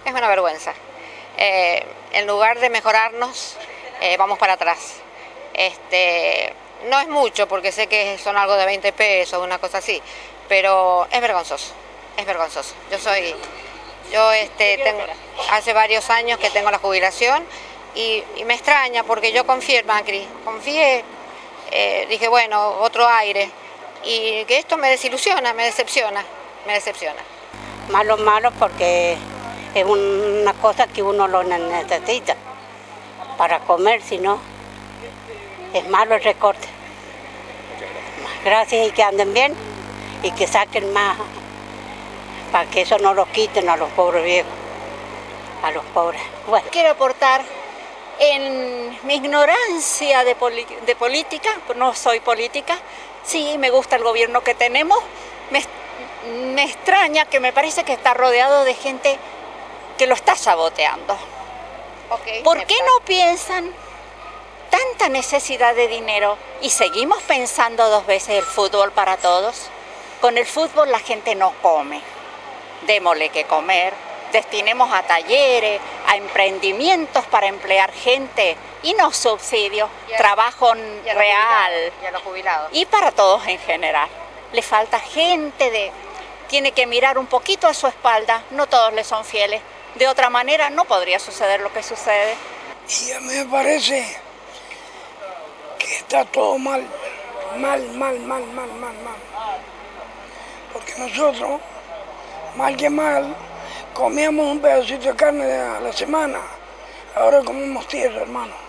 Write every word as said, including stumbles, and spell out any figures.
Es una vergüenza. Eh, en lugar de mejorarnos, eh, vamos para atrás. Este, no es mucho, porque sé que son algo de veinte pesos, una cosa así, pero es vergonzoso, es vergonzoso. Yo soy, yo este, tengo, hace varios años que tengo la jubilación y, y me extraña porque yo confié en Macri, confié, eh, dije bueno, otro aire, y que esto me desilusiona, me decepciona, me decepciona. Malo, malo porque es una cosa que uno lo necesita para comer, si no, es malo el recorte. Gracias y que anden bien y que saquen más para que eso no lo quiten a los pobres viejos, a los pobres. Bueno. Quiero aportar en mi ignorancia de, de política, no soy política, sí me gusta el gobierno que tenemos, me, me extraña que me parece que está rodeado de gente que lo está saboteando. Okay, ¿por qué no piensan tanta necesidad de dinero y seguimos pensando dos veces el fútbol para todos? Con el fútbol la gente no come, démosle que comer, destinemos a talleres, a emprendimientos para emplear gente y no subsidios, a, trabajo y real y, a los jubilados. Y para todos en general. Le falta gente, de, tiene que mirar un poquito a su espalda, no todos le son fieles, de otra manera no podría suceder lo que sucede. Y a mí me parece que está todo mal, mal, mal, mal, mal, mal, mal. Porque nosotros, mal que mal, comíamos un pedacito de carne a la semana, ahora comemos tierra, hermano.